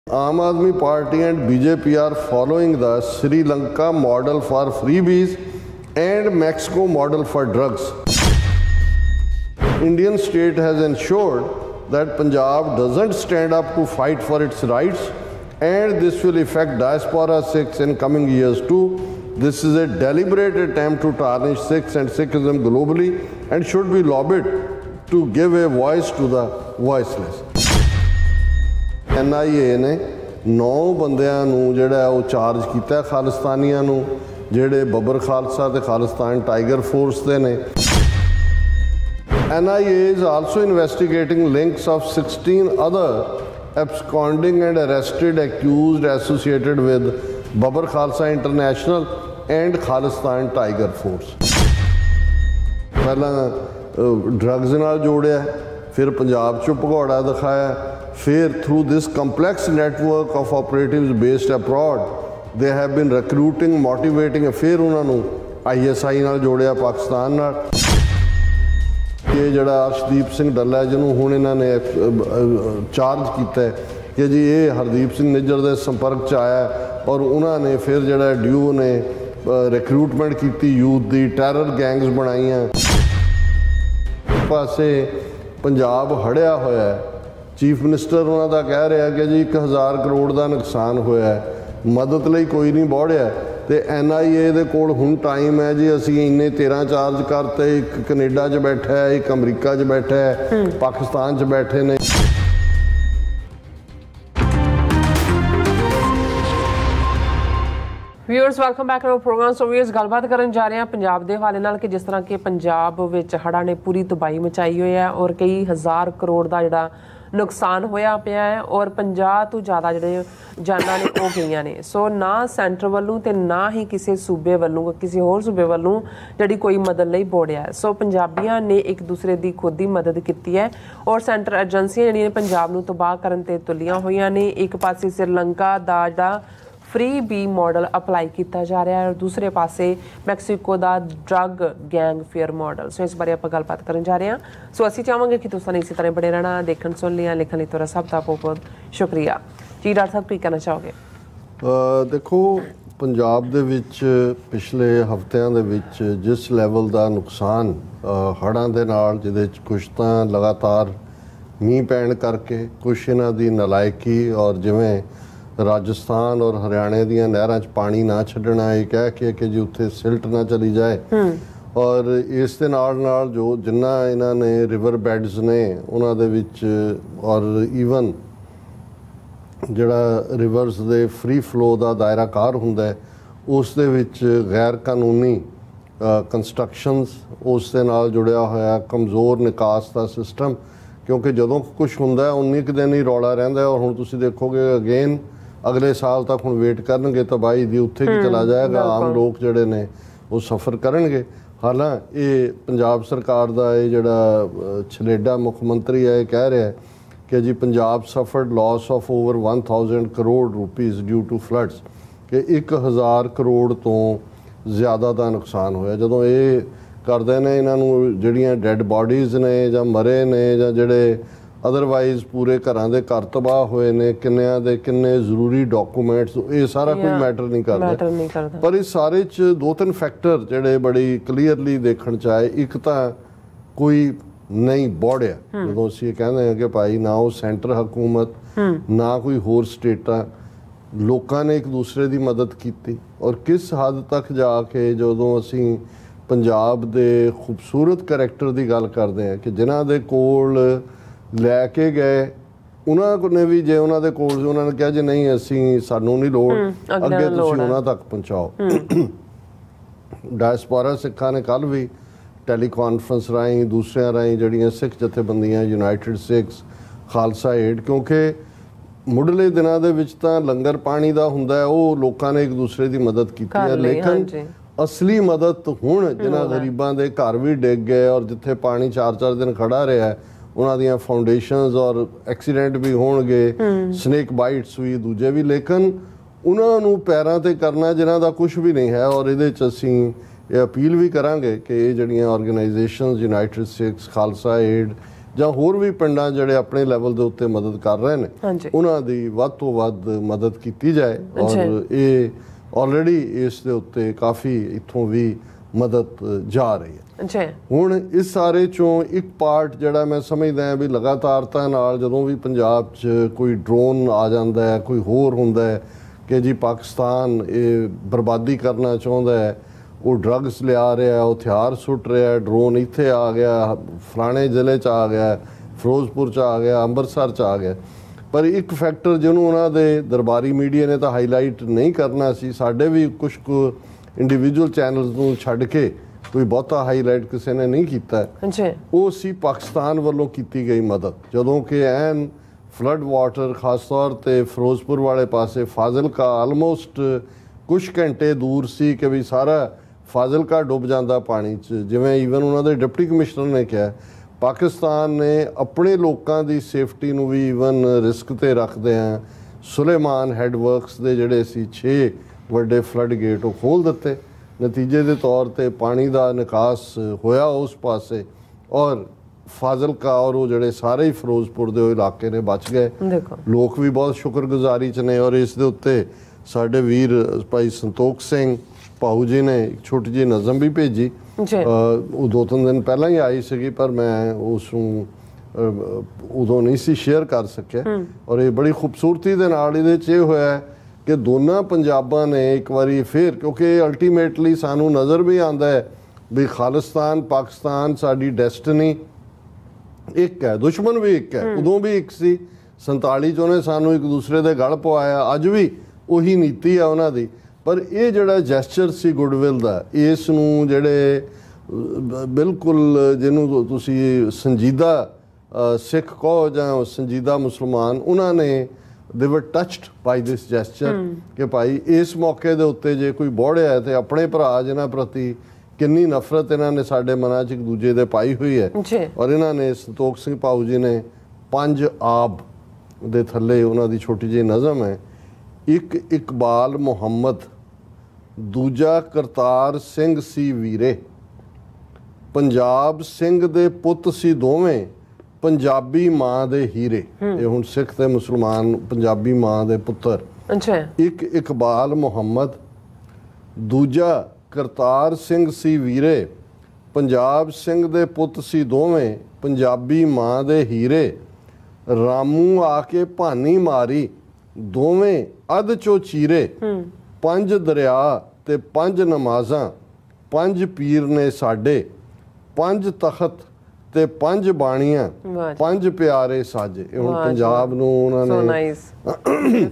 Aam Aadmi Party and BJP are following the Sri Lanka model for freebies and Mexico model for drugs. Indian state has ensured that Punjab doesn't stand up to fight for its rights, and this will affect diaspora Sikhs in coming years too. This is a deliberate attempt to tarnish Sikhs and Sikhism globally and should be lobbied to give a voice to the voiceless. NIA ने 9 ਬੰਦਿਆਂ ਨੂੰ ਜਿਹੜਾ ਉਹ charge ਕੀਤਾ ਖਾਲਿਸਤਾਨੀਆਂ ਨੂੰ, ਜਿਹੜੇ ਬੱਬਰ ਖਾਲਸਾ ਤੇ Khalistan tiger force ਦੇ ਨੇ। NIA is also investigating links of 16 other absconding and arrested accused associated with Babbar Khalsa International and Khalistan Tiger Force. ਪਹਿਲਾਂ ਡਰੱਗਸ ਨਾਲ ਜੋੜਿਆ, ਫਿਰ ਪੰਜਾਬ 'ਚੋਂ ਭਗੌੜਾ ਦਿਖਾਇਆ, ਫਿਰ through this complex network of operatives based abroad they have been recruiting, motivating, ਫਿਰ ਉਹਨਾਂ ਨੂੰ ISI ਨਾਲ ਜੋੜਿਆ ਪਾਕਿਸਤਾਨ ਨਾਲ। ਇਹ ਜਿਹੜਾ ਅਰਸ਼ਦੀਪ ਸਿੰਘ ਡੱਲਾ ਜਿਹਨੂੰ ਹੁਣ ਇਹਨਾਂ ਨੇ ਚਾਰਜ ਕੀਤਾ ਕਿ ਜੀ ਇਹ ਹਰਦੀਪ ਸਿੰਘ ਨਿੱਜਰ ਦੇ ਸੰਪਰਕ 'ਚ ਆਇਆ ਔਰ ਉਹਨਾਂ ਨੇ ਫਿਰ ਜਿਹੜਾ ਡਿਊ ਨੇ ਰਿਕਰੂਟਮੈਂਟ ਕੀਤੀ ਯੂਥ ਦੀ, ਟੈਰਰ ਗੈਂਗਸ ਬਣਾਈਆਂ। ਪਾਸੇ ਪੰਜਾਬ ਹੜਿਆ ਹੋਇਆ, ਚੀਫ ਮਿਨਿਸਟਰ ਉਹਨਾਂ ਦਾ ਕਹਿ ਰਿਹਾ ਕਿ ਜੀ 1000 ਕਰੋੜ ਦਾ ਨੁਕਸਾਨ ਹੋਇਆ, ਮਦਦ ਲਈ ਕੋਈ ਨਹੀਂ ਬੋੜਿਆ। ਤੇ NIA ਦੇ ਕੋਲ ਹੁਣ ਟਾਈਮ ਹੈ ਜੀ, ਅਸੀਂ ਇੰਨੇ 13 ਚਾਰਜ ਕਰਤੇ, ਇੱਕ ਕੈਨੇਡਾ 'ਚ ਬੈਠਾ ਹੈ, ਇੱਕ ਅਮਰੀਕਾ 'ਚ ਬੈਠਾ ਹੈ, ਪਾਕਿਸਤਾਨ 'ਚ ਬੈਠੇ ਨੇ। Viewers welcome back to program. So viewers गलबात करन जा रहे हैं पंजाब के हवाले नाल कि जिस तरह के पंजाब विच हड़ां ने पूरी तबाही मचाई हुई है और कई हज़ार करोड़ का जिहड़ा नुकसान होया पिया है और 50 तो ज़्यादा जिहड़े जानां ने वो गईयां ने। सो ना सेंटर वालों ते ना ही किसी सूबे वालों किसी होर सूबे वालों जिहड़ी कोई मदद लई बोड़िया है। सो पंजाबियां ने एक दूसरे की खुद ही मदद की है और सेंटर एजेंसियां जिहड़ियां पंजाब नूं तबाह करन ते तुलियां होईयां ने। एक पासे श्रीलंका दा जिहड़ा फ्री बी मॉडल अप्लाई किया जा रहा है और दूसरे पासे मैक्सीको का drug gang fair model. So इस बारे आप गलबात करन जा रहे हैं। सो असी चाहांगे कि तुसीं इसी तरह बने रहना, देखन सुन लिया, लिखन लई तुहाडा सब दा बहुत बहुत शुक्रिया जी। डॉक्टर साहब की कहना चाहोगे? देखो पंजाब दे विच पिछले हफ्तिਆਂ ਦੇ ਵਿੱਚ जिस लैवल ਦਾ ਨੁਕਸਾਨ ਹੜ੍ਹਾਂ ਦੇ ਨਾਲ, ਜਿਹਦੇ ਵਿੱਚ ਕੁਛ ਤਾਂ ਲਗਾਤਾਰ ਮੀਂਹ ਪੈਣ ਕਰਕੇ, ਕੁਛ ਇਹਨਾਂ ਦੀ ਨਲਾਇਕੀ ਔਰ ਜਿਵੇਂ राजस्थान और हरियाणे दियां नहरां 'ਚ पानी ना छड्डना, ये कह के कि जी उत्थे सिल्ट ना चली जाए। और इस दे नाल जो जिन्ना इन्हां ने रिवर बैड्स ने उन्हां दे विच और ईवन जिहड़ा रिवर्स दे फ्री फ्लो दा दायरा कार हुंदा है, उस दे विच गैर कानूनी कंस्ट्रक्शनस उस दे नाल जुड़िया होया कमज़ोर निकास दा सिस्टम। क्योंकि जदों कुछ हुंदा है 19 दिन ही रौला रहिंदा है और हुण तुसीं देखोगे अगेन अगले साल तक हुण वेट करनगे तबाही दी, उत्थे की चला जाएगा, आम लोग जिहड़े ने वो सफ़र करनगे। हालांकि ये पंजाब सरकार दा ये जिहड़ा छलेडा मुख मंत्री है कह रहा है कि जी Punjab suffered loss of over 1000 crore rupees due to floods, कि 1000 करोड़ तो ज़्यादा का नुकसान होया। जदों ये करदे ने इन्हां नूं जिहड़ियां डैड बॉडीज़ ने जां मरे ने जां जिहड़े अदरवाइज पूरे घरां दे घर तबाह होए ने, किन्नियां दे किन्ने जरूरी डॉकूमेंट्स, ये सारा कोई मैटर नहीं करदा। पर इस सारे च 2-3 फैक्टर जिहड़े बड़ी क्लीयरली देखण च आए। एक तां कोई नहीं बोड़िया, जदों असीं कहंदे हां कि भाई ना वो सेंटर हुकूमत ना कोई होर स्टेटां, लोकां ने एक दूसरे की मदद की। और किस हद तक जाके जदों असीं पंजाब दे खूबसूरत करैक्टर की गल करते हैं कि जिन्हां दे कोल लैके गए उन्होंने ने भी जे उन्होंने कोल उन्होंने कहा जी नहीं असी सानू नहीं लोड़, अगे तुसीं उन्हां तक पहुँचाओ। डायस्पोरा सिखां ने कल भी टैलीकॉन्फ्रेंस राही दूसरिया राही जिहड़ियां सिख जथेबंदियां यूनाइटेड सिख्स खालसा एड, क्योंकि मुढ़ले दिनां दे विच तां लंगर पानी दा हुंदा है, वो लोकां ने एक दूसरे की मदद की है। लेकिन असली मदद हुण जिन्हां गरीबां दे घर भी डिग गए और जिथे पानी 4-4 दिन खड़ा रहा है उन्हां दियां फाउंडेशनस और एक्सीडेंट भी होणगे, स्नेक बाइट्स भी दूजे भी, लेकिन उन्हां नूं पैरां ते करना जिन्हां दा कुछ भी नहीं है। और इहदे च असीं ये अपील भी करांगे कि ये जिहड़ियां organisations United Sikhs Khalsa aid ਜਾਂ ਹੋਰ ਵੀ ਪਿੰਡਾਂ ਜਿਹੜੇ ਆਪਣੇ ਲੈਵਲ ਦੇ ਉੱਤੇ ਮਦਦ ਕਰ ਰਹੇ ਨੇ ਉਹਨਾਂ ਦੀ ਵੱਧ ਤੋਂ ਵੱਧ ਮਦਦ ਕੀਤੀ ਜਾਏ ਔਰ ਇਹ ਆਲਰੇਡੀ ਇਸ ਦੇ ਉੱਤੇ ਕਾਫੀ ਇੱਥੋਂ ਵੀ ਮਦਦ ਜਾ ਰਹੀ ਹੈ। ਹੁਣ ਇਸ ਸਾਰੇ ਚੋਂ ਇੱਕ ਪਾਰਟ ਜਿਹੜਾ ਮੈਂ ਸਮਝਦਾ ਹਾਂ ਵੀ ਲਗਾਤਾਰਤਾ ਨਾਲ ਜਦੋਂ ਵੀ ਪੰਜਾਬ 'ਚ ਕੋਈ ਡਰੋਨ ਆ ਜਾਂਦਾ ਹੈ, ਕੋਈ ਹੋਰ ਹੁੰਦਾ ਹੈ ਕਿ ਜੀ ਪਾਕਿਸਤਾਨ ਇਹ ਬਰਬਾਦੀ ਕਰਨਾ ਚਾਹੁੰਦਾ ਹੈ, ਉਹ ਡਰੱਗਸ ਲਿਆ ਰਿਹਾ, ਉਹ ਹਥਿਆਰ ਸੁੱਟ ਰਿਹਾ, ਡਰੋਨ ਇੱਥੇ ਆ ਗਿਆ, ਫਲਾਣੇ ਜ਼ਿਲ੍ਹੇ 'ਚ ਆ ਗਿਆ, ਫਿਰੋਜ਼ਪੁਰ 'ਚ ਆ ਗਿਆ, ਅੰਮ੍ਰਿਤਸਰ 'ਚ ਆ ਗਿਆ। ਪਰ ਇੱਕ ਫੈਕਟਰ ਜਿਹਨੂੰ ਉਹਨਾਂ ਦੇ ਦਰਬਾਰੀ ਮੀਡੀਆ ਨੇ ਤਾਂ ਹਾਈਲਾਈਟ ਨਹੀਂ ਕਰਨਾ ਸੀ, ਸਾਡੇ ਵੀ ਕੁਝ ਕੁ ਇੰਡੀਵਿਜੂਅਲ ਚੈਨਲਸ ਨੂੰ ਛੱਡ ਕੇ ਕੋਈ ਬਹੁਤਾ ਹਾਈਲਾਈਟ ਕਿਸੇ ਨੇ ਨਹੀਂ ਕੀਤਾ, ਉਹ ਸੀ ਪਾਕਿਸਤਾਨ ਵੱਲੋਂ ਕੀਤੀ ਗਈ ਮਦਦ। ਜਦੋਂ ਕਿ ਐਨ ਫਲੱਡ ਵਾਟਰ ਖਾਸ ਤੌਰ 'ਤੇ ਫਿਰੋਜ਼ਪੁਰ ਵਾਲੇ ਪਾਸੇ ਫਾਜ਼ਿਲਕਾ ਆਲਮੋਸਟ ਕੁਝ ਘੰਟੇ ਦੂਰ ਸੀ ਕਿ ਵੀ ਸਾਰਾ ਫਾਜ਼ਿਲਕਾ ਡੁੱਬ ਜਾਂਦਾ ਪਾਣੀ 'ਚ। ਜਿਵੇਂ ਈਵਨ ਉਹਨਾਂ ਦੇ ਡਿਪਟੀ ਕਮਿਸ਼ਨਰ ਨੇ ਕਿਹਾ ਪਾਕਿਸਤਾਨ ਨੇ ਆਪਣੇ ਲੋਕਾਂ ਦੀ ਸੇਫਟੀ ਨੂੰ ਵੀ ਈਵਨ ਰਿਸਕ 'ਤੇ ਰੱਖਦੇ ਆ ਸੁਲੇਮਾਨ ਹੈਡ ਵਰਕਸ ਦੇ ਜਿਹੜੇ ਸੀ 6 ਵੱਡੇ ਫਲੱਡ ਗੇਟ ਉਹ ਖੋਲ੍ਹ ਦਿੱਤੇ। ਨਤੀਜੇ ਦੇ ਤੌਰ 'ਤੇ ਪਾਣੀ ਦਾ ਨਿਕਾਸ ਹੋਇਆ ਉਸ ਪਾਸੇ ਔਰ ਫਾਜ਼ਿਲਕਾ ਔਰ ਉਹ ਜਿਹੜੇ ਸਾਰੇ ਹੀ ਫਿਰੋਜ਼ਪੁਰ ਦੇ ਉਹ ਇਲਾਕੇ ਨੇ ਬਚ ਗਏ। ਲੋਕ ਵੀ ਬਹੁਤ ਸ਼ੁਕਰਗੁਜ਼ਾਰੀ 'ਚ ਨੇ ਔਰ ਇਸ ਦੇ ਉੱਤੇ ਸਾਡੇ ਵੀਰ ਭਾਈ ਸੰਤੋਖ ਸਿੰਘ ਭਾਊ ਜੀ ਨੇ ਇੱਕ ਛੋਟੀ ਜਿਹੀ ਨਜ਼ਮ ਵੀ ਭੇਜੀ। ਉਹ 2-3 ਦਿਨ ਪਹਿਲਾਂ ਹੀ ਆਈ ਸੀਗੀ ਪਰ ਮੈਂ ਉਸ ਨੂੰ ਉਦੋਂ ਨਹੀਂ ਸੀ ਸ਼ੇਅਰ ਕਰ ਸਕਿਆ ਔਰ ਇਹ ਬੜੀ ਖੂਬਸੂਰਤੀ ਦੇ ਨਾਲ ਇਹਦੇ 'ਚ ਇਹ ਹੋਇਆ ਕਿ ਦੋਨਾਂ ਪੰਜਾਬਾਂ ਨੇ ਇੱਕ ਵਾਰੀ ਫਿਰ, ਕਿਉਂਕਿ ਅਲਟੀਮੇਟਲੀ ਸਾਨੂੰ ਨਜ਼ਰ ਵੀ ਆਉਂਦਾ ਹੈ ਵੀ ਖਾਲਿਸਤਾਨ ਪਾਕਿਸਤਾਨ ਸਾਡੀ ਡੈਸਟਨੀ ਇੱਕ ਹੈ, ਦੁਸ਼ਮਣ ਵੀ ਇੱਕ ਹੈ, ਉਦੋਂ ਵੀ ਇੱਕ ਸੀ 47 'ਚ ਉਹਨੇ ਸਾਨੂੰ ਇੱਕ ਦੂਸਰੇ ਦੇ ਗਲ ਪਵਾਇਆ, ਅੱਜ ਵੀ ਉਹੀ ਨੀਤੀ ਆ ਉਹਨਾਂ ਦੀ। ਪਰ ਇਹ ਜਿਹੜਾ ਜੈਸਚਰ ਸੀ ਗੁੱਡਵਿਲ ਦਾ, ਇਸ ਨੂੰ ਜਿਹੜੇ ਬਿਲਕੁਲ ਜਿਹਨੂੰ ਤੁਸੀਂ ਸੰਜੀਦਾ ਸਿੱਖ ਕਹੋ ਜਾਂ ਸੰਜੀਦਾ ਮੁਸਲਮਾਨ, ਉਹਨਾਂ ਨੇ ਦੇ ਵਰ ਟੱਚਡ ਬਾਈ ਦਿਸ ਜੈਸਚਰ ਕਿ ਭਾਈ ਇਸ ਮੌਕੇ ਦੇ ਉੱਤੇ ਜੇ ਕੋਈ ਬੋੜਿਆ ਤੇ ਆਪਣੇ ਭਰਾ ਜਿਹਨਾਂ ਪ੍ਰਤੀ ਕਿੰਨੀ ਨਫ਼ਰਤ ਇਹਨਾਂ ਨੇ ਸਾਡੇ ਮਨਾਂ 'ਚ ਇੱਕ ਦੂਜੇ ਦੇ ਪਾਈ ਹੋਈ ਹੈ। ਔਰ ਇਹਨਾਂ ਨੇ ਸੰਤੋਖ ਸਿੰਘ ਭਾਊ ਜੀ ਨੇ 5 ਆਬ ਦੇ ਥੱਲੇ ਉਹਨਾਂ ਦੀ ਛੋਟੀ ਜਿਹੀ ਨਜ਼ਮ ਹੈ, ਇੱਕ ਇਕਬਾਲ ਮੁਹੰਮਦ, ਦੂਜਾ ਕਰਤਾਰ ਸਿੰਘ ਸੀ ਵੀਰੇ, ਪੰਜਾਬ ਸਿੰਘ ਦੇ ਪੁੱਤ ਸੀ ਦੋਵੇਂ, ਪੰਜਾਬੀ ਮਾਂ ਦੇ ਹੀਰੇ। ਇਹ ਹੁਣ ਸਿੱਖ ਤੇ ਮੁਸਲਮਾਨ ਪੰਜਾਬੀ ਮਾਂ ਦੇ ਪੁੱਤਰ। ਇੱਕ ਇਕਬਾਲ ਮੁਹੰਮਦ, ਦੂਜਾ ਕਰਤਾਰ ਸਿੰਘ ਸੀ ਵੀਰੇ, ਪੰਜਾਬ ਸਿੰਘ ਦੇ ਪੁੱਤ ਸੀ ਦੋਵੇਂ, ਪੰਜਾਬੀ ਮਾਂ ਦੇ ਹੀਰੇ, ਰਾਮੂ ਆ ਕੇ ਭਾਨੀ ਮਾਰੀ, ਦੋਵੇਂ ਅੱਧ ਚੋ ਚੀਰੇ, 5 ਦਰਿਆ ਤੇ 5 ਨਮਾਜ਼ਾਂ, 5 ਪੀਰ ਨੇ ਸਾਡੇ, 5 ਤਖਤ ਤੇ 5 ਬਾਣੀਆਂ, 5 ਪਿਆਰੇ ਸਾਜੇ। ਇਹ ਹੁਣ ਪੰਜਾਬ ਨੂੰ ਉਹਨਾਂ ਨੇ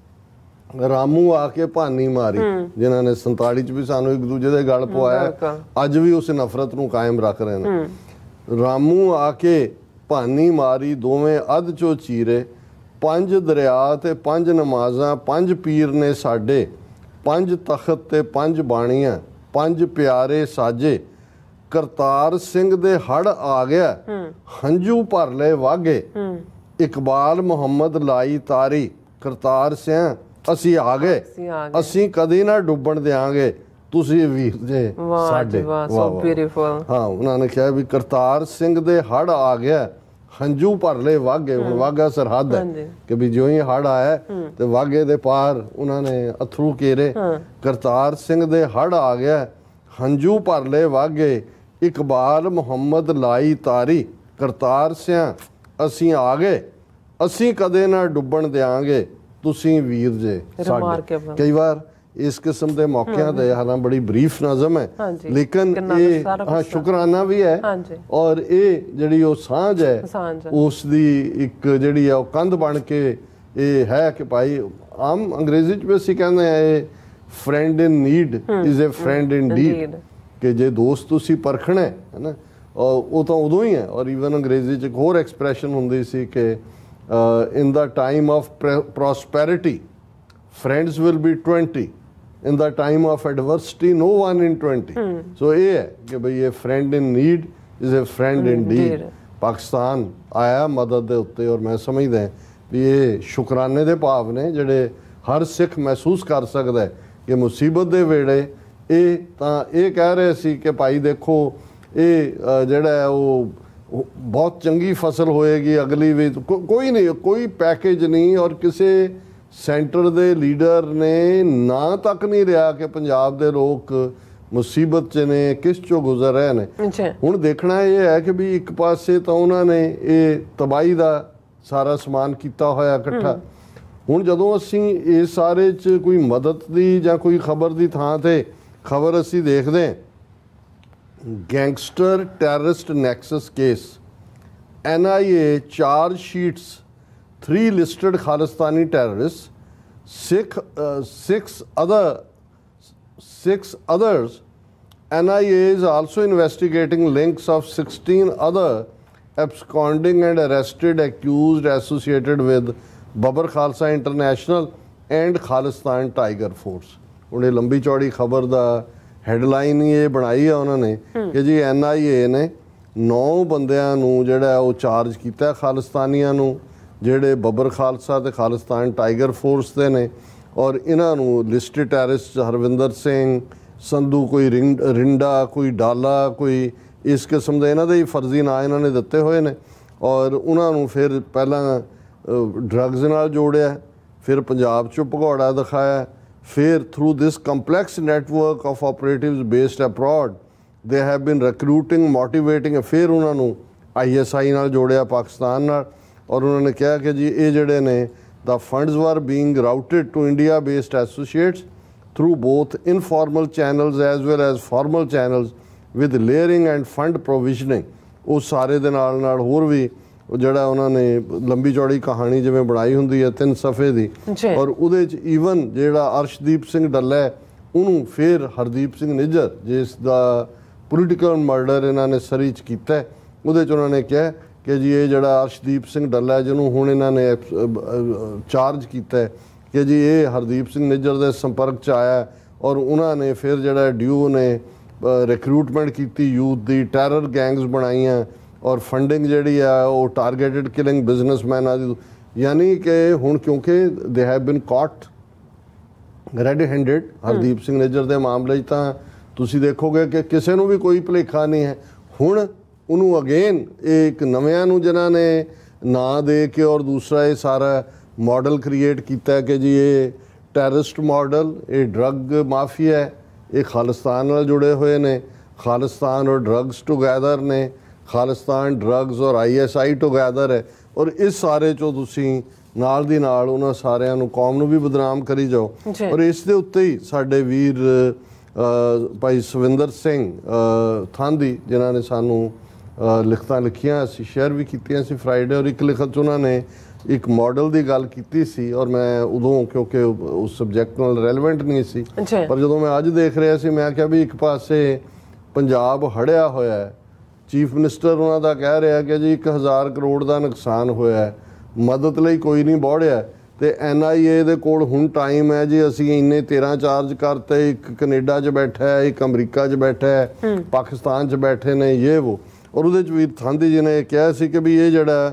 ਰਾਮੂ ਆ ਕੇ ਭਾਨੀ ਮਾਰੀ, ਜਿਨ੍ਹਾਂ ਨੇ 47 'ਚ ਵੀ ਸਾਨੂੰ ਇੱਕ ਦੂਜੇ ਦੇ ਗਲ ਪਵਾਇਆ, ਅੱਜ ਵੀ ਉਸ ਨਫ਼ਰਤ ਨੂੰ ਕਾਇਮ ਰੱਖ ਰਹੇ ਨੇ। ਰਾਮੂ ਆ ਕੇ ਭਾਨੀ ਮਾਰੀ, ਦੋਵੇਂ ਅੱਧ ਚੋ ਚੀਰੇ, 5 ਦਰਿਆ ਤੇ 5 ਨਮਾਜ਼ਾਂ, 5 ਪੀਰ ਨੇ ਸਾਡੇ, 5 ਤਖਤ ਤੇ 5 ਬਾਣੀਆਂ, 5 ਪਿਆਰੇ ਸਾਜੇ, ਕਰਤਾਰ ਸਿੰਘ ਦੇ ਹੜ ਆ ਗਿਆ, ਹੰਝੂ ਭਰ ਲਏ ਵਾਗੇ, ਇਕਬਾਲ ਮੁਹੰਮਦ ਲਾਈ ਤਾਰੀ, ਕਰਤਾਰ ਸਿਆਂ ਅਸੀਂ ਆ ਗਏ, ਅਸੀਂ ਕਦੇ ਨਾ ਡੁੱਬਣ ਦਿਆਂਗੇ, ਤੁਸੀਂ ਵੀਰ ਜੇ ਸਾਡੇ। ਹਾਂ, ਉਹਨਾਂ ਨੇ ਕਿਹਾ ਵੀ ਕਰਤਾਰ ਸਿੰਘ ਦੇ ਹੜ ਆ ਗਿਆ, ਹੰਝੂ ਭਰ ਲਏ ਵਾਗੇ। ਹੁਣ ਵਾਗਾ ਸਰਹੱਦ ਹੈ ਕਿ ਵੀ ਜਿਉਂ ਹੀ ਹੜ ਆਇਆ ਤੇ ਵਾਗੇ ਦੇ ਪਾਰ ਉਹਨਾਂ ਨੇ ਅਥਰੂ ਕੇਰੇ। ਕਰਤਾਰ ਸਿੰਘ ਦੇ ਹੜ ਆ ਗਿਆ, ਹੰਝੂ ਭਰ ਲਏ ਵਾਗੇ, ਇਕਬਾਲ ਮੁਹੰਮਦ ਲਾਈ ਤਾਰੀ, ਕਰਤਾਰ ਸਿਆਂ ਅਸੀਂ ਆ ਗਏ, ਅਸੀਂ ਕਦੇ ਨਾ ਡੁੱਬਣ ਦਿਆਂਗੇ, ਤੁਸੀਂ ਵੀਰ ਜੇ ਸਾਡੇ। ਕਈ ਵਾਰ ਇਸ ਕਿਸਮ ਦੇ ਮੌਕਿਆਂ ਤੇ ਹਾਲਾਂ ਬੜੀ ਬਰੀਫ ਨਜ਼ਮ ਹੈ ਲੇਕਿਨ ਇਹ ਸ਼ੁਕਰਾਨਾ ਵੀ ਹੈ ਔਰ ਇਹ ਜਿਹੜੀ ਉਹ ਸਾਂਝ ਹੈ ਉਸ ਦੀ ਇੱਕ ਜਿਹੜੀ ਆ ਉਹ ਕੰਧ ਬਣ ਕੇ ਇਹ ਹੈ ਕਿ ਭਾਈ ਆਮ ਅੰਗਰੇਜ਼ੀ 'ਚ ਵੀ ਅਸੀਂ ਕਹਿੰਦੇ ਆ ਇਹ friend in need is a friend in deed, ਕਿ ਜੇ ਦੋਸਤ ਤੁਸੀਂ ਪਰਖਣਾ ਹੈ ਨਾ ਉਹ ਤਾਂ ਉਦੋਂ ਹੀ ਹੈ। ਔਰ ਈਵਨ ਅੰਗਰੇਜ਼ੀ 'ਚ ਇੱਕ ਹੋਰ ਐਕਸਪ੍ਰੈਸ਼ਨ ਹੁੰਦੀ ਸੀ ਕਿ in the time of prosperity friends will be 20, in the time of adversity no one in 20। so ਇਹ ਹੈ ਕਿ ਬਈ ਇਹ friend in need is a friend indeed। Pakistan ਆਇਆ ਮਦਦ ਦੇ ਉੱਤੇ ਔਰ ਮੈਂ ਸਮਝਦਾ ਵੀ ਇਹ ਸ਼ੁਕਰਾਨੇ ਦੇ ਭਾਵ ਨੇ ਜਿਹੜੇ ਹਰ ਸਿੱਖ ਮਹਿਸੂਸ ਕਰ ਸਕਦਾ ਹੈ ਕਿ ਮੁਸੀਬਤ ਦੇ ਵੇਲੇ ਇਹ ਤਾਂ ਇਹ ਕਹਿ ਰਹੇ ਸੀ ਕਿ ਭਾਈ ਦੇਖੋ ਇਹ ਜਿਹੜਾ ਹੈ ਬਹੁਤ ਚੰਗੀ ਫਸਲ ਹੋਏਗੀ ਅਗਲੀ ਵੀ ਕੋਈ ਨਹੀਂ, ਕੋਈ ਪੈਕੇਜ ਨਹੀਂ। ਔਰ ਕਿਸੇ ਸੈਂਟਰ ਦੇ ਲੀਡਰ ਨੇ ਨਾਂ ਤੱਕ ਨਹੀਂ ਰਿਹਾ ਕਿ ਪੰਜਾਬ ਦੇ ਲੋਕ ਮੁਸੀਬਤ 'ਚ ਨੇ, ਕਿਸ ਚੋਂ ਗੁਜ਼ਰ ਰਹੇ ਨੇ। ਹੁਣ ਦੇਖਣਾ ਇਹ ਹੈ ਕਿ ਵੀ ਇੱਕ ਪਾਸੇ ਤਾਂ ਉਹਨਾਂ ਨੇ ਇਹ ਤਬਾਹੀ ਦਾ ਸਾਰਾ ਸਮਾਨ ਕੀਤਾ ਹੋਇਆ ਇਕੱਠਾ। ਹੁਣ ਜਦੋਂ ਅਸੀਂ ਇਸ ਸਾਰੇ 'ਚ ਕੋਈ ਮਦਦ ਦੀ ਜਾਂ ਕੋਈ ਖਬਰ ਦੀ ਥਾਂ ਤੇ ਖਬਰ ਅਸੀਂ ਦੇਖਦੇ, gangster terrorist nexus case, NIA charge sheets 3 listed Khalistani terrorists, six others. NIA is also investigating links of 16 other absconding and arrested accused associated with Babar Khalsa International and Khalistan Tiger Force. ਉਹਨੇ ਲੰਬੀ ਚੌੜੀ ਖਬਰ ਦਾ headline ਹੀ ਇਹ ਬਣਾਈ ਆ ਉਹਨਾਂ ਨੇ ਕਿ ਜੀ NIA ਨੇ 9 ਬੰਦਿਆਂ ਨੂੰ ਜਿਹੜਾ ਉਹ ਚਾਰਜ ਕੀਤਾ ਖਾਲਿਸਤਾਨੀਆਂ ਨੂੰ, ਜਿਹੜੇ ਬੱਬਰ ਖਾਲਸਾ ਤੇ ਖਾਲਿਸਤਾਨ ਟਾਈਗਰ ਫੋਰਸ ਦੇ ਨੇ। ਔਰ ਇਹਨਾਂ ਨੂੰ ਲਿਸਟਡ ਟੈਰਰਿਸਟ ਹਰਵਿੰਦਰ ਸਿੰਘ ਸੰਧੂ, ਕੋਈ ਰਿੰਡਾ, ਕੋਈ ਡਾਲਾ, ਕੋਈ ਇਸ ਕਿਸਮ ਦੇ ਇਹਨਾਂ ਦੇ ਹੀ ਫਰਜ਼ੀ ਨਾਂ ਇਹਨਾਂ ਨੇ ਦਿੱਤੇ ਹੋਏ ਨੇ। ਔਰ ਉਹਨਾਂ ਨੂੰ ਫਿਰ ਪਹਿਲਾਂ ਡਰੱਗਸ ਨਾਲ ਜੋੜਿਆ, ਫਿਰ ਪੰਜਾਬ 'ਚੋਂ ਭਗੌੜਾ ਦਿਖਾਇਆ, ਫਿਰ through this complex network of operatives based abroad they have been recruiting, motivating. ਫਿਰ ਉਹਨਾਂ ਨੂੰ ISI ਨਾਲ ਜੋੜਿਆ, ਪਾਕਿਸਤਾਨ ਨਾਲ। ਔਰ ਉਹਨਾਂ ਨੇ ਕਿਹਾ ਕਿ ਜੀ ਇਹ ਜਿਹੜੇ ਨੇ the funds were being routed to India based associates through both informal channels as well as formal channels with layering and fund provisioning। ਉਹ ਸਾਰੇ ਦੇ ਨਾਲ ਹੋਰ ਵੀ ਜਿਹੜਾ ਉਹਨਾਂ ਨੇ ਲੰਬੀ ਚੌੜੀ ਕਹਾਣੀ ਜਿਵੇਂ ਬਣਾਈ ਹੁੰਦੀ ਹੈ 3 ਸਫ਼ੇ ਦੀ। ਔਰ ਉਹਦੇ 'ਚ ਈਵਨ ਜਿਹੜਾ ਅਰਸ਼ਦੀਪ ਸਿੰਘ ਡੱਲਾ ਹੈ ਉਹਨੂੰ ਫਿਰ ਹਰਦੀਪ ਸਿੰਘ ਨਿੱਜਰ, ਜਿਸ ਦਾ ਪੋਲੀਟੀਕਲ ਮਰਡਰ ਇਹਨਾਂ ਨੇ ਸਰੀ 'ਚ ਕੀਤਾ, ਉਹਦੇ 'ਚ ਉਹਨਾਂ ਨੇ ਕਿਹਾ ਕਿ ਜੀ ਇਹ ਜਿਹੜਾ ਅਰਸ਼ਦੀਪ ਸਿੰਘ ਡੱਲਾ ਜਿਹਨੂੰ ਹੁਣ ਇਹਨਾਂ ਨੇ ਚਾਰਜ ਕੀਤਾ ਕਿ ਜੀ ਇਹ ਹਰਦੀਪ ਸਿੰਘ ਨਿੱਜਰ ਦੇ ਸੰਪਰਕ 'ਚ ਆਇਆ। ਔਰ ਉਹਨਾਂ ਨੇ ਫਿਰ ਜਿਹੜਾ ਡਿਊ ਨੇ ਰਿਕਰੂਟਮੈਂਟ ਕੀਤੀ ਯੂਥ ਦੀ, ਟੈਰਰ ਗੈਂਗਸ ਬਣਾਈਆਂ ਔਰ ਫੰਡਿੰਗ ਜਿਹੜੀ ਆ ਉਹ ਟਾਰਗੇਟਡ ਕਿਲਿੰਗ ਬਿਜ਼ਨਸਮੈਨਾਂ ਦੀ। ਯਾਨੀ ਕਿ ਹੁਣ ਕਿਉਂਕਿ ਦੇ have been caught red handed Hardeep Singh Nijjar ਦੇ ਮਾਮਲੇ 'ਚ ਤਾਂ ਤੁਸੀਂ ਦੇਖੋਗੇ ਕਿ ਕਿਸੇ ਨੂੰ ਵੀ ਕੋਈ ਭੁਲੇਖਾ ਨਹੀਂ ਹੈ। ਹੁਣ ਉਹਨੂੰ ਅਗੇਨ ਇਹ ਇੱਕ ਨਵਿਆਂ ਨੂੰ ਜਿਨ੍ਹਾਂ ਨੇ ਨਾਂ ਦੇ ਕੇ ਔਰ ਦੂਸਰਾ ਇਹ ਸਾਰਾ ਮਾਡਲ ਕ੍ਰੀਏਟ ਕੀਤਾ ਕਿ ਜੀ ਇਹ ਟੈਰਰਿਸਟ ਮਾਡਲ, ਇਹ ਡਰੱਗ ਮਾਫੀਆ ਹੈ, ਇਹ ਖਾਲਿਸਤਾਨ ਨਾਲ ਜੁੜੇ ਹੋਏ ਨੇ, ਖਾਲਿਸਤਾਨ ਔਰ ਡਰੱਗਸ ਟੁਗੈਦਰ ਨੇ, ਖਾਲਿਸਤਾਨ ਡਰੱਗਸ ਔਰ ISI ਟੁਗੈਦਰ ਹੈ। ਔਰ ਇਸ ਸਾਰੇ 'ਚੋਂ ਤੁਸੀਂ ਨਾਲ ਦੀ ਨਾਲ ਉਹਨਾਂ ਸਾਰਿਆਂ ਨੂੰ, ਕੌਮ ਨੂੰ ਵੀ ਬਦਨਾਮ ਕਰੀ ਜਾਓ। ਔਰ ਇਸ ਦੇ ਉੱਤੇ ਹੀ ਸਾਡੇ ਵੀਰ ਭਾਈ ਸਵਿੰਦਰ ਸਿੰਘ ਥਾਂਦੀ ਜਿਨ੍ਹਾਂ ਨੇ ਸਾਨੂੰ ਲਿਖਤਾਂ ਲਿਖੀਆਂ, ਅਸੀਂ ਸ਼ੇਅਰ ਵੀ ਕੀਤੀਆਂ ਸੀ ਫਰਾਈਡੇ। ਔਰ ਇੱਕ ਲਿਖਤ 'ਚ ਉਹਨਾਂ ਨੇ ਇੱਕ ਮਾਡਲ ਦੀ ਗੱਲ ਕੀਤੀ ਸੀ ਔਰ ਮੈਂ ਉਦੋਂ ਕਿਉਂਕਿ ਉਸ ਸਬਜੈਕਟ ਨਾਲ ਰੈਲੇਵੈਂਟ ਨਹੀਂ ਸੀ, ਪਰ ਜਦੋਂ ਮੈਂ ਅੱਜ ਦੇਖ ਰਿਹਾ ਸੀ ਮੈਂ ਕਿਹਾ ਵੀ ਇੱਕ ਪਾਸੇ ਪੰਜਾਬ ਹੜਿਆ ਹੋਇਆ ਹੈ, ਚੀਫ ਮਿਨਿਸਟਰ ਉਹਨਾਂ ਦਾ ਕਹਿ ਰਿਹਾ ਕਿ ਜੀ 1000 ਕਰੋੜ ਦਾ ਨੁਕਸਾਨ ਹੋਇਆ ਹੈ, ਮਦਦ ਲਈ ਕੋਈ ਨਹੀਂ ਬੋੜਿਆ। ਤੇ NIA ਦੇ ਕੋਲ ਹੁਣ ਟਾਈਮ ਹੈ ਜੀ, ਅਸੀਂ ਇੰਨੇ 13 ਚਾਰਜ ਕਰਤੇ, ਇੱਕ ਕੈਨੇਡਾ 'ਚ ਬੈਠਾ ਹੈ, ਇੱਕ ਅਮਰੀਕਾ 'ਚ ਬੈਠਾ ਹੈ, ਪਾਕਿਸਤਾਨ 'ਚ ਬੈਠੇ ਨੇ, ਇਹ ਵੋ। ਔਰ ਉਹਦੇ 'ਚ ਵੀਰ ਥਾਂਦੀ ਜੀ ਨੇ ਕਿਹਾ ਸੀ ਕਿ ਵੀ ਇਹ ਜਿਹੜਾ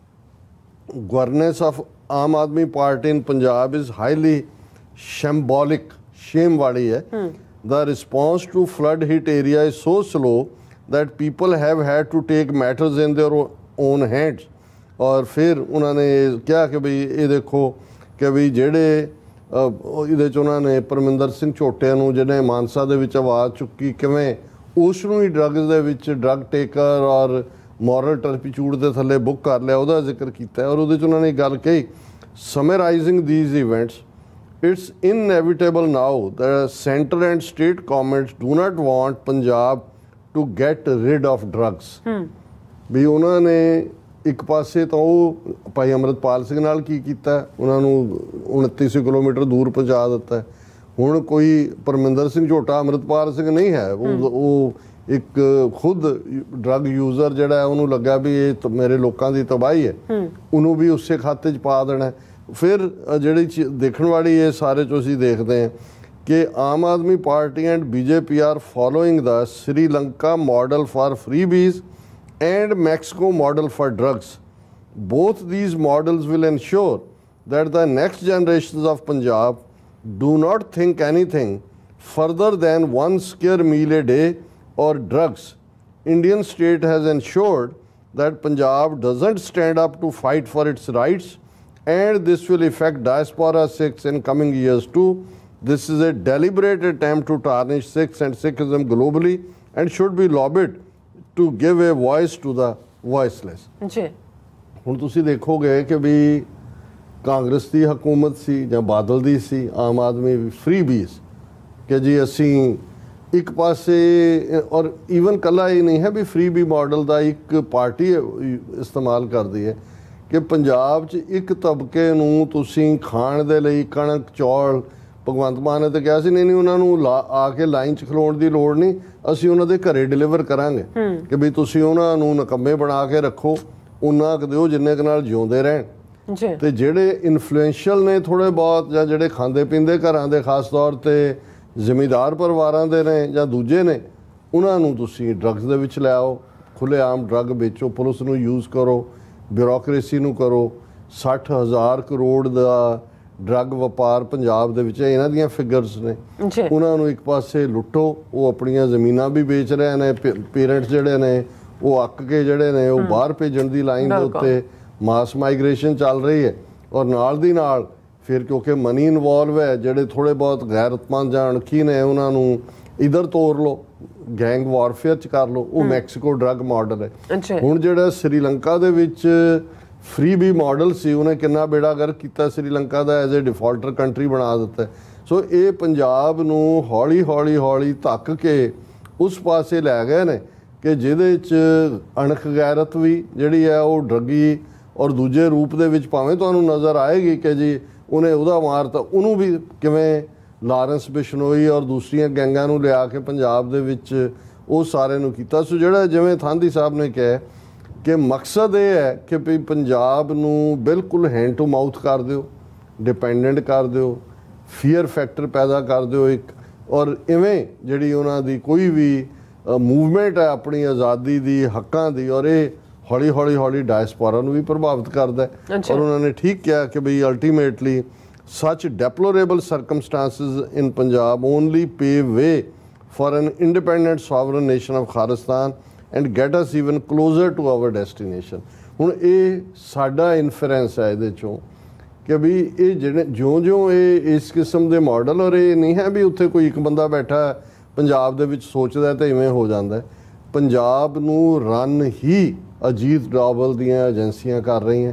governance of Aam Aadmi Party in Punjab is highly shambolic, shame ਵਾਲੀ ਹੈ। The response to flood hit area is so slow that people have had to take matters in their own hands। और फिर उन्होंने क्या कि बई ये देखो कि बई जेड़े ਇਹਦੇ 'ਚ ਉਹਨਾਂ ਨੇ ਪਰਮਿੰਦਰ ਸਿੰਘ ਝੋਟਿਆਂ ਨੂੰ ਜਿਹਨੇ ਮਾਨਸਾ ਦੇ ਵਿੱਚ ਆਵਾਜ਼ ਚੁੱਕੀ, ਕਿਵੇਂ ਉਸ ਨੂੰ ਹੀ ਡਰੱਗਸ ਦੇ ਵਿੱਚ ਡਰੱਗ ਟੇਕਰ ਔਰ ਮੋਰਲ ਟਰਪੀਚੂਡ ਦੇ ਥੱਲੇ ਬੁੱਕ ਕਰ ਲਿਆ, ਉਹਦਾ ਜ਼ਿਕਰ ਕੀਤਾ। ਔਰ ਉਹਦੇ 'ਚ ਉਹਨਾਂ ਨੇ ਗੱਲ ਕਹੀ, summarizing these events, it's inevitable now that center and state governments do not want Punjab to get rid of drugs। ਵੀ ਉਹਨਾਂ ਨੇ ਇੱਕ ਪਾਸੇ ਤਾਂ ਉਹ ਭਾਈ ਅੰਮ੍ਰਿਤਪਾਲ ਸਿੰਘ ਨਾਲ ਕੀ ਕੀਤਾ, ਉਹਨਾਂ ਨੂੰ 2900 ਕਿਲੋਮੀਟਰ ਦੂਰ ਪਹੁੰਚਾ ਦਿੱਤਾ। ਹੁਣ ਕੋਈ ਪਰਮਿੰਦਰ ਸਿੰਘ ਝੋਟਾ ਅੰਮ੍ਰਿਤਪਾਲ ਸਿੰਘ ਨਹੀਂ ਹੈ, ਉਹ ਇੱਕ ਖੁਦ ਡਰੱਗ ਯੂਜ਼ਰ ਜਿਹੜਾ ਹੈ, ਉਹਨੂੰ ਲੱਗਾ ਵੀ ਇਹ ਮੇਰੇ ਲੋਕਾਂ ਦੀ ਤਬਾਹੀ ਹੈ, ਉਹਨੂੰ ਵੀ ਉਸੇ ਖਾਤੇ 'ਚ ਪਾ ਦੇਣਾ। ਫਿਰ ਜਿਹੜੀ ਦੇਖਣ ਵਾਲੀ ਇਹ ਸਾਰੇ 'ਚੋਂ ਅਸੀਂ ਦੇਖਦੇ ਹਾਂ ਕਿ Aam Aadmi party and BJP are following the Sri Lanka model for freebies and Mexico model for drugs। Both these models will ensure that the next generations of Punjab do not think anything further than one square meal a day or drugs। Indian state has ensured that Punjab doesn't stand up to fight for its rights, and this will affect diaspora Sikhs in coming years too. This is a deliberate attempt to tarnish Sikhs and Sikhism globally and should be lobbied to give a voice to the voiceless. ਜੀ ਹੁਣ ਤੁਸੀਂ ਦੇਖੋਗੇ ਕਿ ਵੀ ਕਾਂਗਰਸ ਦੀ ਹਕੂਮਤ ਸੀ ਜਾਂ ਬਾਦਲ ਦੀ ਸੀ, Aam Aadmi free ਬੀਸ ਕਿ ਜੀ ਅਸੀਂ ਇੱਕ ਪਾਸੇ, ਔਰ ਈਵਨ ਕੱਲਾ ਇਹ ਨਹੀਂ ਹੈ ਵੀ ਫ੍ਰੀ ਬੀ ਮਾਡਲ ਦਾ ਇੱਕ ਪਾਰਟੀ ਇਸਤੇਮਾਲ ਕਰਦੀ ਹੈ ਕਿ ਪੰਜਾਬ 'ਚ ਇੱਕ ਤਬਕੇ ਨੂੰ ਤੁਸੀਂ ਖਾਣ ਦੇ ਲਈ ਕਣਕ ਚੌਲ, ਭਗਵੰਤ ਮਾਨ ਨੇ ਤਾਂ ਕਿਹਾ ਸੀ ਨਹੀਂ ਉਹਨਾਂ ਨੂੰ ਆ ਕੇ ਲਾਈਨ 'ਚ ਖਲੋਣ ਦੀ ਲੋੜ ਨਹੀਂ, ਅਸੀਂ ਉਹਨਾਂ ਦੇ ਘਰੇ ਡਿਲੀਵਰ ਕਰਾਂਗੇ ਕਿ ਵੀ ਤੁਸੀਂ ਉਹਨਾਂ ਨੂੰ ਨਿਕੰਮੇ ਬਣਾ ਕੇ ਰੱਖੋ, ਉਹਨਾਂ ਕੁ ਦਿਓ ਜਿੰਨੇ ਕੁ ਨਾਲ ਜਿਉਂਦੇ ਰਹਿਣ। ਤੇ ਜਿਹੜੇ ਇਨਫਲੂਐਂਸ਼ੀਅਲ ਨੇ ਥੋੜ੍ਹੇ ਬਹੁਤ, ਜਾਂ ਜਿਹੜੇ ਖਾਂਦੇ ਪੀਂਦੇ ਘਰਾਂ ਦੇ, ਖਾਸ ਤੌਰ 'ਤੇ ਜ਼ਿਮੀਂਦਾਰ ਪਰਿਵਾਰਾਂ ਦੇ ਨੇ ਜਾਂ ਦੂਜੇ ਨੇ, ਉਹਨਾਂ ਨੂੰ ਤੁਸੀਂ ਡਰੱਗਸ ਦੇ ਵਿੱਚ ਲੈ ਆਓ, ਖੁੱਲ੍ਹੇਆਮ ਡਰੱਗ ਵੇਚੋ, ਪੁਲਿਸ ਨੂੰ ਯੂਜ਼ ਕਰੋ, ਬਿਊਰੋਕਰੇਸੀ ਨੂੰ ਕਰੋ। 60,000 ਕਰੋੜ ਦਾ ਡਰੱਗ ਵਪਾਰ ਪੰਜਾਬ ਦੇ ਵਿੱਚ, ਇਹਨਾਂ ਦੀਆਂ ਫਿਗਰਸ ਨੇ। ਉਹਨਾਂ ਨੂੰ ਇੱਕ ਪਾਸੇ ਲੁੱਟੋ, ਉਹ ਆਪਣੀਆਂ ਜ਼ਮੀਨਾਂ ਵੀ ਵੇਚ ਰਹੇ ਨੇ, ਪੇਰੈਂਟਸ ਜਿਹੜੇ ਨੇ ਉਹ ਅੱਕ ਕੇ ਜਿਹੜੇ ਨੇ ਉਹ ਬਾਹਰ ਭੇਜਣ ਦੀ ਲਾਈਨ ਦੇ ਉੱਤੇ ਮਾਸ ਮਾਈਗ੍ਰੇਸ਼ਨ ਚੱਲ ਰਹੀ ਹੈ। ਔਰ ਨਾਲ ਦੀ ਨਾਲ ਫਿਰ ਕਿਉਂਕਿ ਮਨੀ ਇਨਵੋਲਵ ਹੈ, ਜਿਹੜੇ ਥੋੜ੍ਹੇ ਬਹੁਤ ਗੈਰਤਮੰਦ ਜਾਂ ਅਣਖੀ ਨੇ ਉਹਨਾਂ ਨੂੰ ਇੱਧਰ ਤੋਰ ਲਓ, ਗੈਂਗ ਵਾਰਫੇਅਰ 'ਚ ਕਰ ਲਓ। ਉਹ ਮੈਕਸੀਕੋ ਡਰੱਗ ਮਾਡਲ ਹੈ। ਹੁਣ ਜਿਹੜਾ ਸ੍ਰੀਲੰਕਾ ਦੇ ਵਿੱਚ ਫ੍ਰੀ ਬੀ ਮਾਡਲ ਸੀ, ਉਹਨੇ ਕਿੰਨਾ ਬੇੜਾ ਗਰਕ ਕੀਤਾ ਸ੍ਰੀਲੰਕਾ ਦਾ, ਐਜ਼ ਏ ਡਿਫਾਲਟਰ ਕੰਟਰੀ ਬਣਾ ਦਿੱਤਾ। ਸੋ ਇਹ ਪੰਜਾਬ ਨੂੰ ਹੌਲੀ ਹੌਲੀ ਹੌਲੀ ਧੱਕ ਕੇ ਉਸ ਪਾਸੇ ਲੈ ਗਏ ਨੇ ਕਿ ਜਿਹਦੇ 'ਚ ਅਣਖ ਗੈਰਤ ਵੀ ਜਿਹੜੀ ਹੈ ਉਹ ਡਰੱਗੀ ਔਰ ਦੂਜੇ ਰੂਪ ਦੇ ਵਿੱਚ ਭਾਵੇਂ ਤੁਹਾਨੂੰ ਨਜ਼ਰ ਆਏਗੀ ਕਿ ਜੀ ਉਹਨੇ ਉਹਦਾ ਮਾਰਤਾ, ਉਹਨੂੰ ਵੀ ਕਿਵੇਂ ਲਾਰੈਂਸ ਬਿਸ਼ਨੋਈ ਔਰ ਦੂਸਰੀਆਂ ਗੈਂਗਾਂ ਨੂੰ ਲਿਆ ਕੇ ਪੰਜਾਬ ਦੇ ਵਿੱਚ ਉਹ ਸਾਰੇ ਨੂੰ ਕੀਤਾ। ਸੋ ਜਿਹੜਾ ਜਿਵੇਂ ਥਾਂਦੀ ਸਾਹਿਬ ਨੇ ਕਿਹਾ ਕਿ ਮਕਸਦ ਇਹ ਹੈ ਕਿ ਵੀ ਪੰਜਾਬ ਨੂੰ ਬਿਲਕੁਲ ਹੈਂਡ ਟੂ ਮਾਊਥ ਕਰ ਦਿਓ, ਡਿਪੈਂਡੈਂਟ ਕਰ ਦਿਓ, ਫੀਅਰ ਫੈਕਟਰ ਪੈਦਾ ਕਰ ਦਿਓ ਇੱਕ, ਔਰ ਇਵੇਂ ਜਿਹੜੀ ਉਹਨਾਂ ਦੀ ਕੋਈ ਵੀ ਮੂਵਮੈਂਟ ਹੈ ਆਪਣੀ ਆਜ਼ਾਦੀ ਦੀ, ਹੱਕਾਂ ਦੀ, ਔਰ ਇਹ ਹੌਲੀ ਹੌਲੀ ਹੌਲੀ ਡਾਇਸਪੋਰਾ ਨੂੰ ਵੀ ਪ੍ਰਭਾਵਿਤ ਕਰਦਾ ਹੈ। ਔਰ ਉਹਨਾਂ ਨੇ ਠੀਕ ਕਿਹਾ ਕਿ ਬਈ ultimately such deplorable circumstances in Punjab only pave way for an independent sovereign nation of Kharistan and get us even closer to our destination। ਹੁਣ ਇਹ ਸਾਡਾ ਇਨਫਰੈਂਸ ਹੈ ਇਹਦੇ ਚੋਂ ਕਿ ਵੀ ਇਹ ਜਿਹੜੇ ਜਿਉਂ-ਜਿਉਂ ਇਹ ਇਸ ਕਿਸਮ ਦੇ ਮਾਡਲ, ਔਰ ਇਹ ਨਹੀਂ ਹੈ ਵੀ ਉੱਥੇ ਕੋਈ ਇੱਕ ਬੰਦਾ ਬੈਠਾ ਪੰਜਾਬ ਦੇ ਵਿੱਚ ਸੋਚਦਾ ਤੇ ਇਵੇਂ ਹੋ ਜਾਂਦਾ। ਪੰਜਾਬ ਨੂੰ ਰਨ ਹੀ ਅਜੀਤ ਡੋਵਲ ਦੀਆਂ ਏਜੰਸੀਆਂ ਕਰ ਰਹੀਆਂ।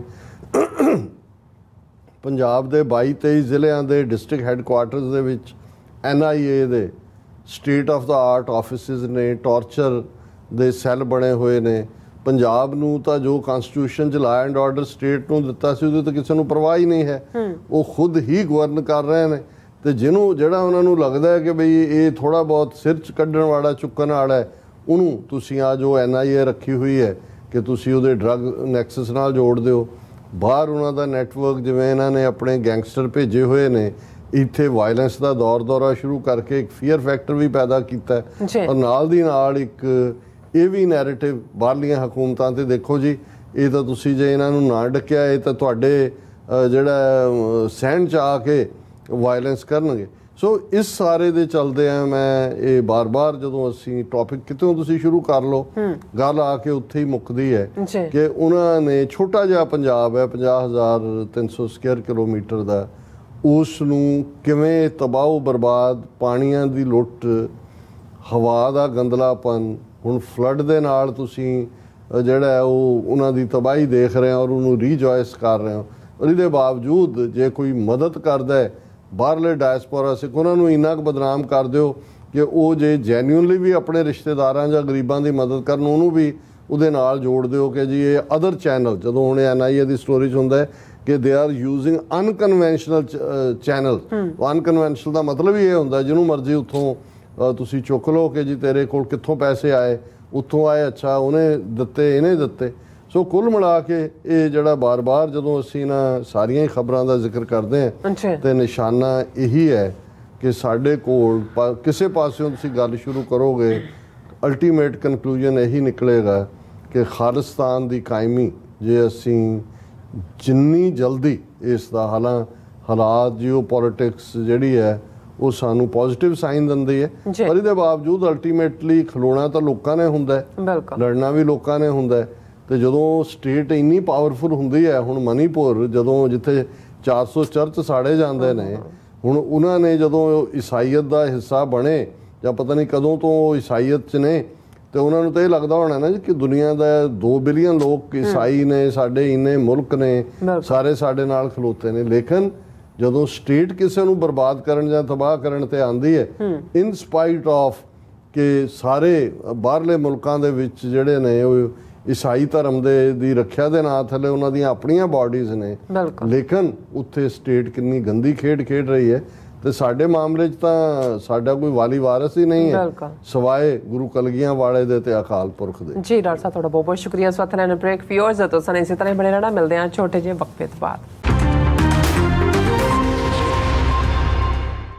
ਪੰਜਾਬ ਦੇ 22-23 ਜ਼ਿਲ੍ਹਿਆਂ ਦੇ ਡਿਸਟ੍ਰਿਕਟ ਹੈੱਡਕੁਆਰਟਰਸ ਦੇ ਵਿੱਚ NIA ਦੇ state of the art offices ਨੇ, ਟਾਰਚਰ ਦੇ ਸੈੱਲ ਬਣੇ ਹੋਏ ਨੇ। ਪੰਜਾਬ ਨੂੰ ਤਾਂ ਜੋ ਕਨਸਟੀਟਿਊਸ਼ਨ 'ਚ ਲਾ ਐਂਡ ਆਰਡਰ ਸਟੇਟ ਨੂੰ ਦਿੱਤਾ ਸੀ ਉਹਦੇ ਤਾਂ ਕਿਸੇ ਨੂੰ ਪਰਵਾਹ ਹੀ ਨਹੀਂ ਹੈ, ਉਹ ਖੁਦ ਹੀ ਗਵਰਨ ਕਰ ਰਹੇ ਨੇ। ਤੇ ਜਿਹੜਾ ਉਹਨਾਂ ਨੂੰ ਲੱਗਦਾ ਹੈ ਕਿ ਬਈ ਇਹ ਥੋੜ੍ਹਾ ਬਹੁਤ ਸਿਰ 'ਚ ਕੱਢਣ ਵਾਲਾ, ਚੁੱਕਣ ਵਾਲਾ ਹੈ, ਉਹਨੂੰ ਤੁਸੀਂ ਆ ਜੋ NIA ਰੱਖੀ ਹੋਈ ਹੈ ਕਿ ਤੁਸੀਂ ਉਹਦੇ ਡਰੱਗ ਨੈਕਸਸ ਨਾਲ ਜੋੜ ਦਿਓ। ਬਾਹਰ ਉਹਨਾਂ ਦਾ ਨੈਟਵਰਕ, ਜਿਵੇਂ ਇਹਨਾਂ ਨੇ ਆਪਣੇ ਗੈਂਗਸਟਰ ਭੇਜੇ ਹੋਏ ਨੇ, ਇੱਥੇ ਵਾਇਲੈਂਸ ਦਾ ਦੌਰਾ ਸ਼ੁਰੂ ਕਰਕੇ ਇੱਕ ਫੀਅਰ ਫੈਕਟਰ ਵੀ ਪੈਦਾ ਕੀਤਾ। ਔਰ ਨਾਲ ਦੀ ਨਾਲ ਇੱਕ ਇਹ ਵੀ ਨੈਰੇਟਿਵ ਬਾਹਰਲੀਆਂ ਹਕੂਮਤਾਂ ਤੇ, ਦੇਖੋ ਜੀ ਇਹ ਤਾਂ ਤੁਸੀਂ ਜੇ ਇਹਨਾਂ ਨੂੰ ਨਾ ਡੱਕਿਆ, ਇਹ ਤਾਂ ਤੁਹਾਡੇ ਜਿਹੜਾ ਸਹਿਣ 'ਚ ਆ ਕੇ ਵਾਇਲੈਂਸ ਕਰਨਗੇ। ਸੋ ਇਸ ਸਾਰੇ ਦੇ ਚੱਲਦੇ ਆ ਮੈਂ ਇਹ ਬਾਰ-ਬਾਰ ਜਦੋਂ ਅਸੀਂ ਟੌਪਿਕ ਕਿਤੋਂ ਤੁਸੀਂ ਸ਼ੁਰੂ ਕਰ ਲਓ, ਗੱਲ ਆ ਕੇ ਉੱਥੇ ਹੀ ਮੁੱਕਦੀ ਹੈ ਕਿ ਉਹਨਾਂ ਨੇ ਛੋਟਾ ਜਿਹਾ ਪੰਜਾਬ ਹੈ 50,300 ਸਕੁਅਰ ਕਿਲੋਮੀਟਰ ਦਾ, ਉਸ ਨੂੰ ਕਿਵੇਂ ਤਬਾਹ ਬਰਬਾਦ, ਪਾਣੀਆਂ ਦੀ ਲੁੱਟ, ਹਵਾ ਦਾ ਗੰਦਲਾਪਨ, ਹੁਣ ਫਲੱਡ ਦੇ ਨਾਲ ਤੁਸੀਂ ਜਿਹੜਾ ਉਹ ਉਹਨਾਂ ਦੀ ਤਬਾਹੀ ਦੇਖ ਰਹੇ ਹੋ ਔਰ ਉਹਨੂੰ ਰੀਜੋਇਸ ਕਰ ਰਹੇ ਹੋ। ਔਰ ਇਹਦੇ ਬਾਵਜੂਦ ਜੇ ਕੋਈ ਮਦਦ ਕਰਦਾ ਹੈ ਬਾਹਰਲੇ ਡਾਇਸਪੋਰਾ ਸਿੱਖ, ਉਹਨਾਂ ਨੂੰ ਇੰਨਾ ਕੁ ਬਦਨਾਮ ਕਰ ਦਿਓ ਕਿ ਉਹ ਜੇ ਜੈਨੂਅਨਲੀ ਵੀ ਆਪਣੇ ਰਿਸ਼ਤੇਦਾਰਾਂ ਜਾਂ ਗਰੀਬਾਂ ਦੀ ਮਦਦ ਕਰਨ, ਉਹਨੂੰ ਵੀ ਉਹਦੇ ਨਾਲ ਜੋੜ ਦਿਓ ਕਿ ਜੀ ਇਹ ਅਦਰ ਚੈਨਲ, ਜਦੋਂ ਹੁਣ NIA ਦੀ ਸਟੋਰੀ 'ਚ ਹੁੰਦਾ ਹੈ ਕਿ they are using unconventional channel. Unconventional ਦਾ ਮਤਲਬ ਹੀ ਇਹ ਹੁੰਦਾ ਜਿਹਨੂੰ ਮਰਜ਼ੀ ਉੱਥੋਂ ਤੁਸੀਂ ਚੁੱਕ ਲਓ ਕਿ ਜੀ ਤੇਰੇ ਕੋਲ ਕਿੱਥੋਂ ਪੈਸੇ ਆਏ, ਉੱਥੋਂ ਆਏ, ਅੱਛਾ ਉਹਨੇ ਦਿੱਤੇ, ਇਹਨੇ ਦਿੱਤੇ। ਸੋ ਕੁੱਲ ਮਿਲਾ ਕੇ ਇਹ ਜਿਹੜਾ ਬਾਰ-ਬਾਰ ਜਦੋਂ ਅਸੀਂ ਇਹਨਾਂ ਸਾਰੀਆਂ ਹੀ ਖਬਰਾਂ ਦਾ ਜ਼ਿਕਰ ਕਰਦੇ ਹਾਂ ਤੇ ਨਿਸ਼ਾਨਾ ਇਹੀ ਹੈ ਕਿ ਸਾਡੇ ਕੋਲ ਕਿਸੇ ਪਾਸਿਓਂ ਤੁਸੀਂ ਗੱਲ ਸ਼ੁਰੂ ਕਰੋਗੇ, ਅਲਟੀਮੇਟ ਕਨਕਲੂਜਨ ਇਹੀ ਨਿਕਲੇਗਾ ਕਿ ਖਾਲਿਸਤਾਨ ਦੀ ਕਾਇਮੀ ਜੇ ਅਸੀਂ ਜਿੰਨੀ ਜਲਦੀ ਇਸ ਦਾ ਹਾਲਾਤ ਜੀਓਪੋਲਿਟਿਕਸ ਜਿਹੜੀ ਹੈ ਉਹ ਸਾਨੂੰ ਪੋਜ਼ਿਟਿਵ ਸਾਈਨ ਦਿੰਦੀ ਹੈ, ਪਰ ਇਹਦੇ ਬਾਵਜੂਦ ਅਲਟੀਮੇਟਲੀ ਖਲੋਣਾ ਤਾਂ ਲੋਕਾਂ ਨੇ ਹੁੰਦਾ ਹੈ, ਲੜਨਾ ਵੀ ਲੋਕਾਂ ਨੇ ਹੁੰਦਾ ਹੈ। ਤੇ ਜਦੋਂ ਸਟੇਟ ਇੰਨੀ ਪਾਵਰਫੁਲ ਹੁੰਦੀ ਹੈ, ਹੁਣ ਮਨੀਪੁਰ ਜਦੋਂ ਜਿੱਥੇ 400 ਚਰਚ ਸਾੜੇ ਜਾਂਦੇ ਨੇ, ਹੁਣ ਉਹਨਾਂ ਨੇ ਜਦੋਂ ਈਸਾਈਅਤ ਦਾ ਹਿੱਸਾ ਬਣੇ ਜਾਂ ਪਤਾ ਨਹੀਂ ਕਦੋਂ ਤੋਂ ਈਸਾਈਅਤ 'ਚ ਨੇ, ਤੇ ਉਹਨਾਂ ਨੂੰ ਤਾਂ ਇਹ ਲੱਗਦਾ ਹੋਣਾ ਨਾ ਜੀ ਕਿ ਦੁਨੀਆ ਦਾ 2 ਬਿਲੀਅਨ ਲੋਕ ਈਸਾਈ ਨੇ, ਸਾਡੇ ਇੰਨੇ ਮੁਲਕ ਨੇ, ਸਾਰੇ ਸਾਡੇ ਨਾਲ ਖਲੋਤੇ ਨੇ। ਲੇਕਿਨ ਜਦੋਂ ਸਟੇਟ ਕਿਸੇ ਨੂੰ ਬਰਬਾਦ ਕਰਨ ਜਾਂ ਤਬਾਹ ਕਰਨ ਤੇ ਆਂਦੀ ਹੈ, ਇਨ ਸਪਾਈਟ ਆਫ ਕਿ ਸਾਰੇ ਬਾਹਰਲੇ ਮੁਲਕਾਂ ਦੇ ਵਿੱਚ ਜਿਹੜੇ ਨੇ ਉਹ ਈਸਾਈ ਧਰਮ ਦੀ ਰੱਖਿਆ ਦੇ ਨਾਂ ਥੱਲੇ ਉਹਨਾਂ ਦੀਆਂ ਆਪਣੀਆਂ ਬਾਡੀਜ਼ ਨੇ, ਲੇਕਿਨ ਉੱਥੇ ਸਟੇਟ ਕਿੰਨੀ ਗੰਦੀ ਖੇਡ ਰਹੀ ਹੈ। ਤੇ ਸਾਡੇ ਮਾਮਲੇ 'ਚ ਤਾਂ ਸਾਡਾ ਕੋਈ ਵਾਲੀ ਵਾਰਸ ਹੀ ਨਹੀਂ ਹੈ ਸਵਾਏ ਗੁਰੂ ਕਲਗੀਆਂ ਵਾਲੇ ਦੇ ਤੇ ਅਕਾਲ ਪੁਰਖ ਦੇ। ਜੀ ਡਾਕਟਰ ਸਾਹਿਬ ਤੁਹਾਡਾ ਬਹੁਤ ਬਹੁਤ ਸ਼ੁਕਰੀਆ। ਸਵਾਤ ਲੈਣ ਬ੍ਰੇਕ ਫਿਓਰਸ ਤੋਂ ਸਨੇ ਇਸੇ ਤਰ੍ਹਾਂ ਬਣੇ ਰਹਿਣਾ। ਮਿਲਦੇ ਹਾਂ ਛੋਟੇ ਜਿਹੇ ਵਕਫੇ ਤੋਂ ਬਾਅਦ।